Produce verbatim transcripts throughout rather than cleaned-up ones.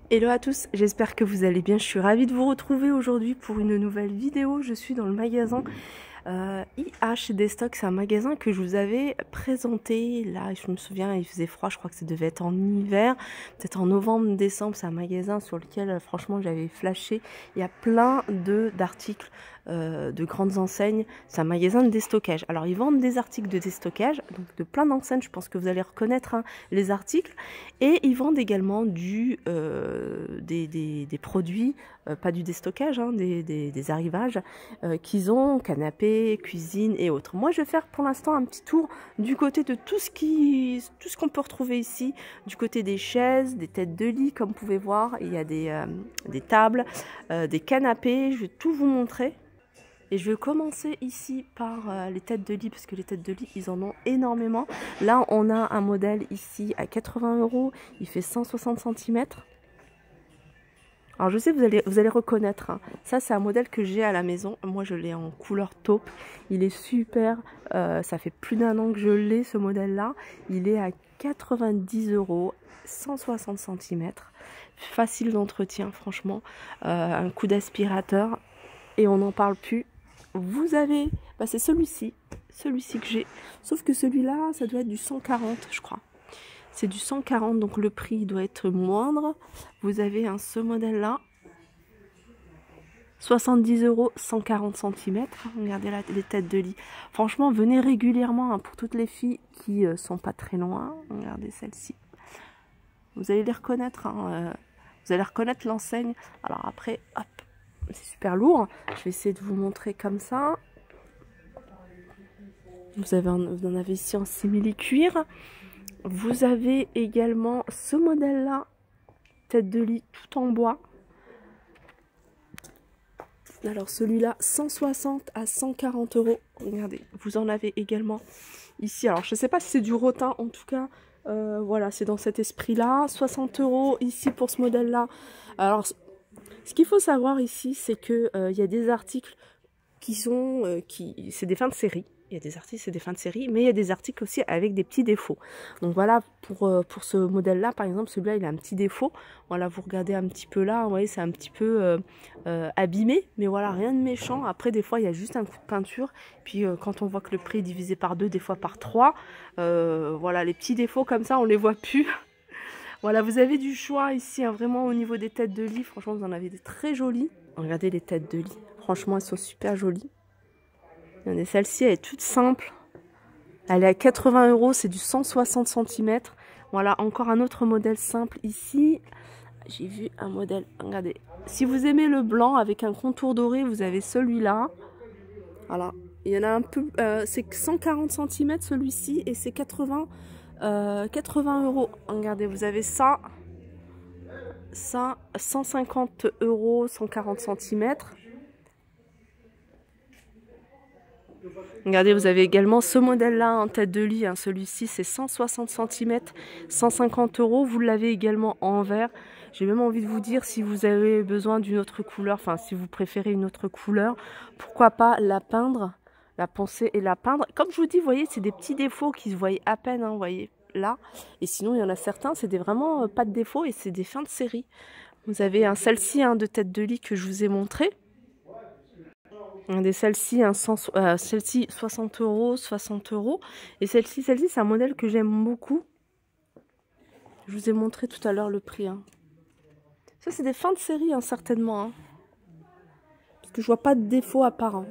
Hello à tous, j'espère que vous allez bien. Je suis ravie de vous retrouver aujourd'hui pour une nouvelle vidéo. Je suis dans le magasin euh, I H des stocks. C'est un magasin que je vous avais présenté. Là, je me souviens, il faisait froid. Je crois que ça devait être en hiver, peut-être en novembre, décembre. C'est un magasin sur lequel, franchement, j'avais flashé. Il y a plein de d'articles euh, de grandes enseignes. C'est un magasin de déstockage. Alors, ils vendent des articles de déstockage, donc de plein d'enseignes. Je pense que vous allez reconnaître hein, les articles. Et ils vendent également du, euh, des, des, des produits, euh, pas du déstockage, hein, des, des, des arrivages euh, qu'ils ont, canapé, cuisine et autres. Moi, je vais faire pour l'instant un petit tour du côté de tout ce qui, tout ce qu'on peut retrouver ici, du côté des chaises, des têtes de lit, comme vous pouvez voir. Il y a des, euh, des tables, euh, des canapés. Je vais tout vous montrer. Et je vais commencer ici par euh, les têtes de lit, parce que les têtes de lit, ils en ont énormément. Là, on a un modèle ici à quatre-vingts euros. Il fait cent soixante centimètres. Alors, je sais, vous allez, vous allez reconnaître. Hein. Ça, c'est un modèle que j'ai à la maison. Moi, je l'ai en couleur taupe. Il est super. Euh, ça fait plus d'un an que je l'ai, ce modèle-là. Il est à quatre-vingt-dix euros, cent soixante centimètres. Facile d'entretien, franchement. Euh, un coup d'aspirateur. Et on n'en parle plus. Vous avez, bah c'est celui-ci, celui-ci que j'ai, sauf que celui-là, ça doit être du cent quarante, je crois. C'est du cent quarante, donc le prix doit être moindre. Vous avez un, ce modèle-là, soixante-dix euros, cent quarante centimètres. Regardez là, les têtes de lit. Franchement, venez régulièrement hein, pour toutes les filles qui euh, sont pas très loin. Regardez celle-ci. Vous allez les reconnaître, hein, euh, vous allez reconnaître l'enseigne. Alors après, hop. C'est super lourd. Je vais essayer de vous montrer comme ça. Vous, avez un, vous en avez ici en simili-cuir. Vous avez également ce modèle-là. Tête de lit tout en bois. Alors celui-là, cent soixante à cent quarante euros. Regardez, vous en avez également ici. Alors je ne sais pas si c'est du rotin. En tout cas, euh, voilà, c'est dans cet esprit-là. soixante euros ici pour ce modèle-là. Alors... Ce qu'il faut savoir ici, c'est qu'il euh, y a des articles qui sont, euh, qui, c'est des fins de série. Il y a des articles, c'est des fins de série, mais il y a des articles aussi avec des petits défauts. Donc voilà, pour, euh, pour ce modèle-là, par exemple, celui-là, il a un petit défaut. Voilà, vous regardez un petit peu là, vous voyez, c'est un petit peu euh, euh, abîmé, mais voilà, rien de méchant. Après, des fois, il y a juste un coup de peinture. Puis euh, quand on voit que le prix est divisé par deux, des fois par trois, euh, voilà, les petits défauts comme ça, on les voit plus. Voilà, vous avez du choix ici, hein, vraiment au niveau des têtes de lit. Franchement, vous en avez des très jolies. Regardez les têtes de lit. Franchement, elles sont super jolies. Celle-ci, elle est toute simple. Elle est à quatre-vingts euros, c'est du cent soixante centimètres. Voilà, encore un autre modèle simple ici. J'ai vu un modèle, regardez. Si vous aimez le blanc avec un contour doré, vous avez celui-là. Voilà, il y en a un peu, euh, c'est cent quarante centimètres celui-ci et c'est quatre-vingts Euh, quatre-vingts euros. Regardez, vous avez ça. Ça, cent cinquante euros, cent quarante centimètres. Regardez, vous avez également ce modèle-là en tête de lit. Hein. Celui-ci, c'est cent soixante centimètres, cent cinquante euros. Vous l'avez également en vert. J'ai même envie de vous dire, si vous avez besoin d'une autre couleur, enfin, si vous préférez une autre couleur, pourquoi pas la peindre, la poncer et la peindre. Comme je vous dis, vous voyez, c'est des petits défauts qui se voient à peine, hein, vous voyez, là. Et sinon, il y en a certains, c'est des vraiment euh, pas de défauts et c'est des fins de série. Vous avez un celle-ci hein, de tête de lit que je vous ai montré. Des celle-ci, hein, euh, celle-ci soixante euros, soixante euros. Et celle-ci, celle-ci, c'est un modèle que j'aime beaucoup. Je vous ai montré tout à l'heure le prix. Hein. Ça, c'est des fins de série, hein, certainement. Hein. Parce que je vois pas de défaut apparent.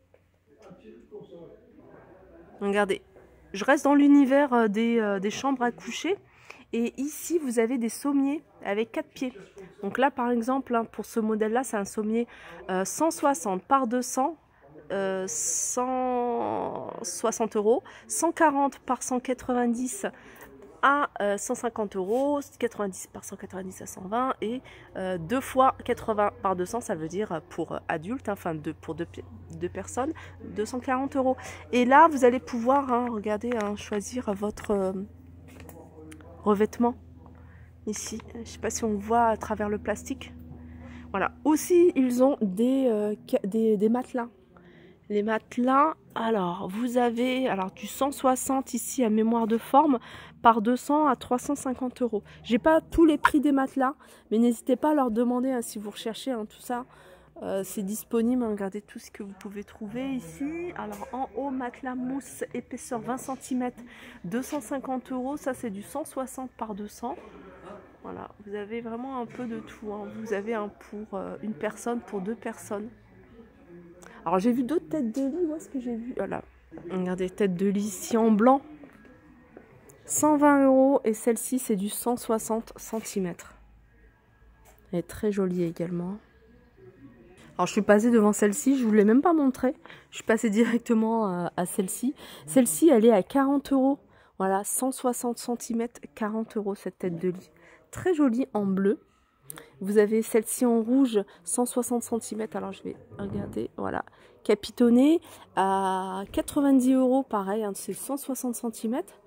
Regardez. Je reste dans l'univers euh, des, euh, des chambres à coucher. Et ici, vous avez des sommiers avec quatre pieds. Donc là, par exemple, hein, pour ce modèle-là, c'est un sommier euh, cent soixante par deux cents, euh, cent soixante euros. cent quarante par cent quatre-vingt-dix à euh, cent cinquante euros. quatre-vingt-dix par cent quatre-vingt-dix à cent vingt. Et euh, deux fois quatre-vingts par deux cents, ça veut dire pour adultes, hein, enfin deux, pour deux, deux personnes, deux cent quarante euros. Et là, vous allez pouvoir, hein, regardez, hein, choisir votre... Euh, revêtement ici, je ne sais pas si on voit à travers le plastique. Voilà, aussi ils ont des, euh, des, des matelas Les matelas, alors vous avez alors du cent soixante ici à mémoire de forme par deux cents à trois cent cinquante euros. J'ai pas tous les prix des matelas, mais n'hésitez pas à leur demander hein, si vous recherchez hein, tout ça. Euh, c'est disponible, hein, regardez tout ce que vous pouvez trouver ici. Alors en haut, matelas mousse épaisseur vingt centimètres, deux cent cinquante euros. Ça c'est du cent soixante par deux cents. Voilà, vous avez vraiment un peu de tout. Hein. Vous avez un pour euh, une personne, pour deux personnes. Alors j'ai vu d'autres têtes de lit, où est-ce que j'ai vu? Voilà, regardez, tête de lit ici en blanc, cent vingt euros et celle-ci c'est du cent soixante centimètres. Elle est très jolie également. Alors je suis passée devant celle-ci, je ne vous l'ai même pas montré, je suis passée directement à, à celle-ci. Celle-ci elle est à quarante euros, voilà, cent soixante centimètres, quarante euros cette tête de lit. Très jolie en bleu. Vous avez celle-ci en rouge, cent soixante centimètres. Alors je vais regarder, voilà, capitonnée à quatre-vingt-dix euros, pareil, hein, c'est cent soixante centimètres.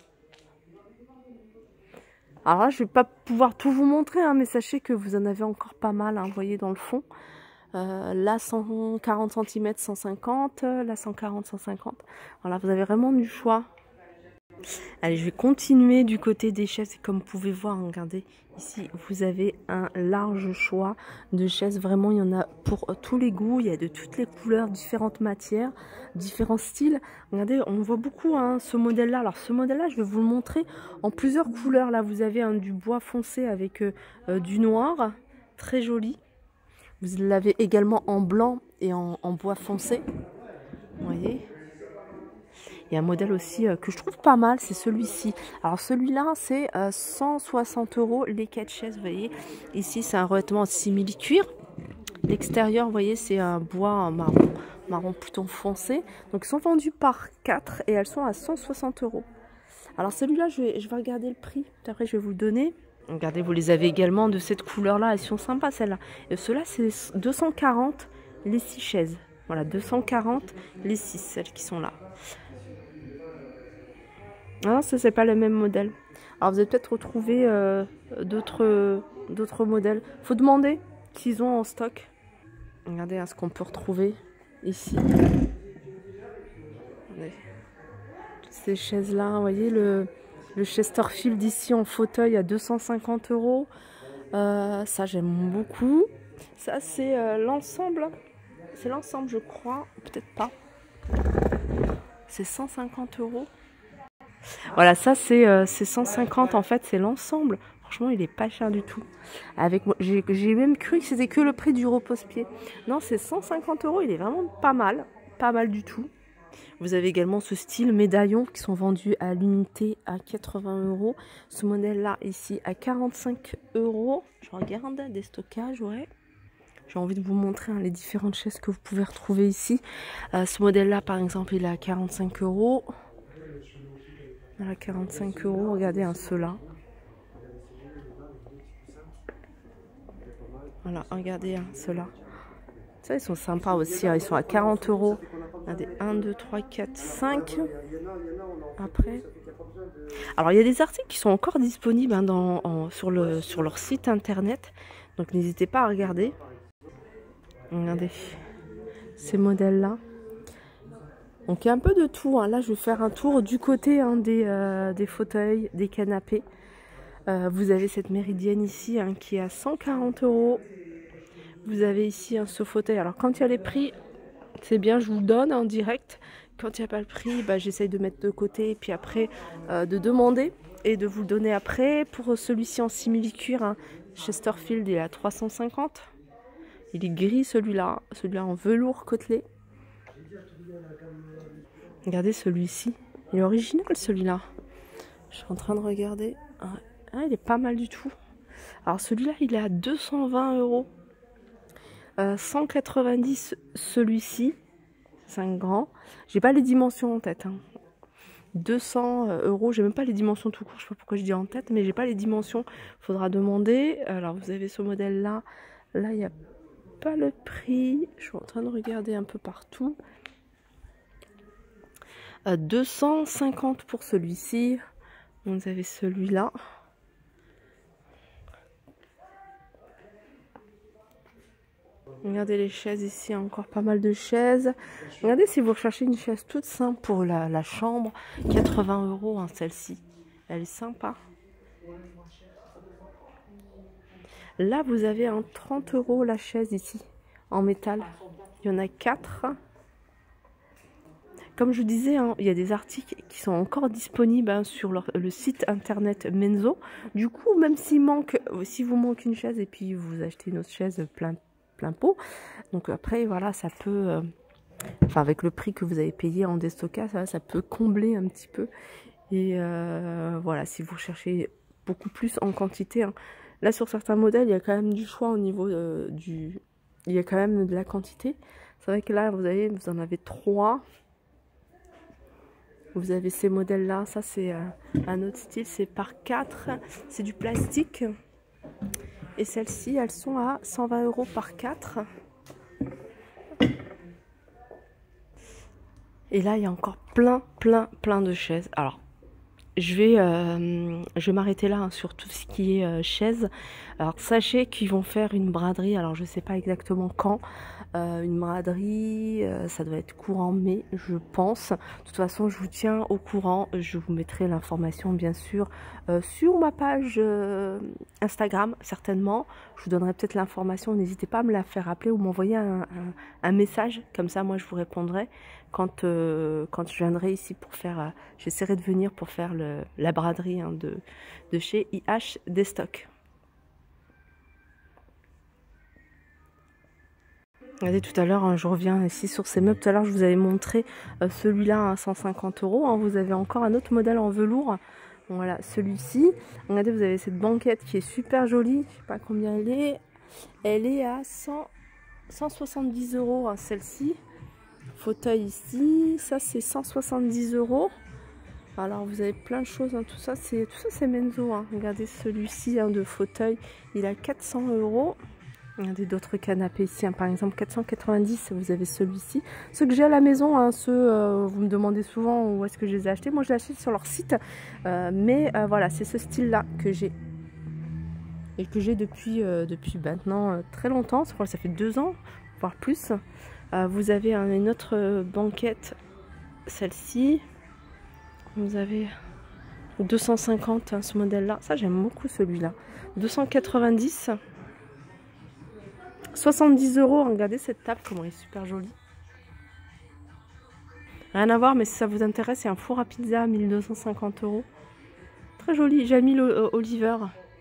Alors là, je vais pas pouvoir tout vous montrer, hein, mais sachez que vous en avez encore pas mal, hein, vous voyez dans le fond. Euh, là, cent quarante centimètres, cent cinquante, là, cent quarante, cent cinquante. Voilà, vous avez vraiment du choix. Allez, je vais continuer du côté des chaises. Comme vous pouvez voir, regardez, ici, vous avez un large choix de chaises. Vraiment, il y en a pour tous les goûts. Il y a de toutes les couleurs, différentes matières, différents styles. Regardez, on voit beaucoup hein, ce modèle-là. Alors, ce modèle-là, je vais vous le montrer en plusieurs couleurs. Là, vous avez hein, du bois foncé avec euh, euh, du noir. Très joli. Vous l'avez également en blanc et en, en bois foncé. Vous voyez ? Il y a un modèle aussi euh, que je trouve pas mal, c'est celui-ci. Alors celui-là, c'est euh, cent soixante euros les quatre chaises, vous voyez. Ici, c'est un revêtement simili-cuir. L'extérieur, vous voyez, c'est un bois marron, marron plutôt foncé. Donc, ils sont vendus par quatre et elles sont à cent soixante euros. Alors celui-là, je vais, je vais regarder le prix. Après, je vais vous le donner. Regardez, vous les avez également de cette couleur-là. Elles sont sympas, celles-là. Et ceux-là, c'est deux cent quarante les six chaises. Voilà, deux cent quarante les six, celles qui sont là. Ah, ça, c'est pas le même modèle. Alors, vous avez peut-être retrouvé euh, d'autres d'autres modèles. Faut demander s'ils ont en stock. Regardez hein, ce qu'on peut retrouver ici. Regardez. Toutes ces chaises-là, vous voyez, le, le Chesterfield ici en fauteuil à deux cent cinquante euros. Euh, ça, j'aime beaucoup. Ça, c'est euh, l'ensemble. C'est l'ensemble, je crois. Peut-être pas. C'est cent cinquante euros. Voilà, ça c'est euh, cent cinquante en fait, c'est l'ensemble. Franchement, il est pas cher du tout. Avec j'ai même cru que c'était que le prix du repose-pied. Non, c'est cent cinquante euros, il est vraiment pas mal. Pas mal du tout. Vous avez également ce style médaillon qui sont vendus à l'unité à quatre-vingts euros. Ce modèle-là ici à quarante-cinq euros. Je regarde, des stockages, ouais. J'ai envie de vous montrer hein, les différentes chaises que vous pouvez retrouver ici. Euh, ce modèle-là, par exemple, il est à quarante-cinq euros. Voilà, quarante-cinq euros, regardez un ceux-là. Voilà, regardez hein, ceux-là. Ça, ils sont sympas aussi, hein, ils sont à quarante euros. Regardez, un, deux, trois, quatre, cinq. Après. Alors, il y a des articles qui sont encore disponibles hein, dans, en, sur, le, sur leur site internet. Donc, n'hésitez pas à regarder. Regardez ces modèles-là. Donc il y a un peu de tout, hein. Là je vais faire un tour du côté hein, des, euh, des fauteuils, des canapés. Euh, vous avez cette méridienne ici hein, qui est à cent quarante euros. Vous avez ici hein, ce fauteuil. Alors quand il y a les prix, c'est bien, je vous le donne en direct. Quand il n'y a pas le prix, bah, j'essaye de mettre de côté et puis après euh, de demander et de vous le donner après. Pour celui-ci en simili-cuir, hein, Chesterfield il est à trois cent cinquante. Il est gris celui-là, celui-là en velours côtelé. Regardez celui-ci, il est original celui-là. Je suis en train de regarder. Ah, il est pas mal du tout. Alors celui-là, il est à deux cent vingt euros. Euh, cent quatre-vingt-dix celui-ci. C'est un grand. J'ai pas les dimensions en tête. Hein. deux cents euros. J'ai même pas les dimensions tout court. Je sais pas pourquoi je dis en tête, mais j'ai pas les dimensions. Faudra demander. Alors vous avez ce modèle-là. Là, il n'y a pas le prix. Je suis en train de regarder un peu partout. Euh, deux cent cinquante pour celui-ci. Vous avez celui-là. Regardez les chaises ici, encore pas mal de chaises. Regardez si vous recherchez une chaise toute simple pour la, la chambre, quatre-vingts euros hein, celle-ci. Elle est sympa. Là vous avez un trente euros la chaise ici, en métal. Il y en a quatre. Comme je vous disais, hein, il y a des articles qui sont encore disponibles hein, sur leur, le site internet Menzo. Du coup, même s'il manque, si vous manque une chaise et puis vous achetez une autre chaise plein plein pot. Donc après, voilà, ça peut, euh, enfin avec le prix que vous avez payé en déstockage, ça, ça peut combler un petit peu. Et euh, voilà, si vous cherchez beaucoup plus en quantité, hein. Là sur certains modèles, il y a quand même du choix au niveau euh, du, il y a quand même de la quantité. C'est vrai que là, vous avez, vous en avez trois. Vous avez ces modèles-là, ça c'est euh, un autre style, c'est par quatre, c'est du plastique. Et celles-ci, elles sont à cent vingt euros par quatre. Et là, il y a encore plein, plein, plein de chaises. Alors, je vais, euh, je vais m'arrêter là hein, sur tout ce qui est euh, chaises. Alors, sachez qu'ils vont faire une braderie. Alors, je ne sais pas exactement quand. Euh, une braderie, euh, ça doit être courant mai, je pense. De toute façon, je vous tiens au courant. Je vous mettrai l'information, bien sûr, euh, sur ma page euh, Instagram, certainement. Je vous donnerai peut-être l'information. N'hésitez pas à me la faire rappeler ou m'envoyer un, un, un message. Comme ça, moi, je vous répondrai quand, euh, quand je viendrai ici pour faire... Euh, j'essaierai de venir pour faire le, la braderie hein, de, de chez I H Destock. Regardez, tout à l'heure, hein, je reviens ici sur ces meubles. Tout à l'heure, je vous avais montré euh, celui-là à cent cinquante euros. Hein. Vous avez encore un autre modèle en velours. Voilà, celui-ci. Regardez, vous avez cette banquette qui est super jolie. Je sais pas combien elle est. Elle est à cent, cent soixante-dix euros, hein, celle-ci. Fauteuil ici. Ça, c'est cent soixante-dix euros. Alors, vous avez plein de choses. Hein. Tout ça, c'est tout ça, c'est Menzo. Hein. Regardez celui-ci hein, de fauteuil. Il a quatre cents euros. Regardez d'autres canapés ici, hein. Par exemple quatre cent quatre-vingt-dix, vous avez celui-ci. Ceux que j'ai à la maison, hein, ceux, euh, vous me demandez souvent où est-ce que je les ai achetés. Moi, je les achète sur leur site, euh, mais euh, voilà, c'est ce style-là que j'ai. Et que j'ai depuis, euh, depuis maintenant euh, très longtemps, je crois que ça fait deux ans, voire plus. Euh, vous avez hein, une autre banquette, celle-ci. Vous avez deux cent cinquante, hein, ce modèle-là. Ça, j'aime beaucoup celui-là. deux cent quatre-vingt-dix. soixante-dix euros, regardez cette table, comment elle est super jolie. Rien à voir, mais si ça vous intéresse, c'est un four à pizza à mille deux cent cinquante euros. Très joli, Jamil Oliver.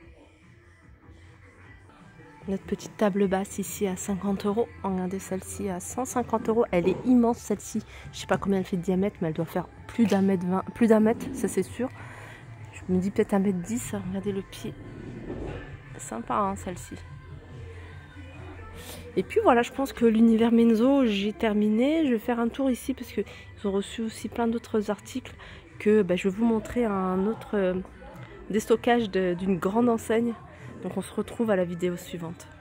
Notre petite table basse ici à cinquante euros. Regardez celle-ci à cent cinquante euros. Elle est immense celle-ci. Je sais pas combien elle fait de diamètre, mais elle doit faire plus d'un mètre vingt, plus d'un mètre, ça c'est sûr. Je me dis peut-être un mètre dix. Regardez le pied. Sympa hein, celle-ci. Et puis voilà, je pense que l'univers Menzo, j'ai terminé. Je vais faire un tour ici parce qu'ils ont reçu aussi plein d'autres articles que bah, je vais vous montrer un autre euh, déstockage d'une grande enseigne. Donc on se retrouve à la vidéo suivante.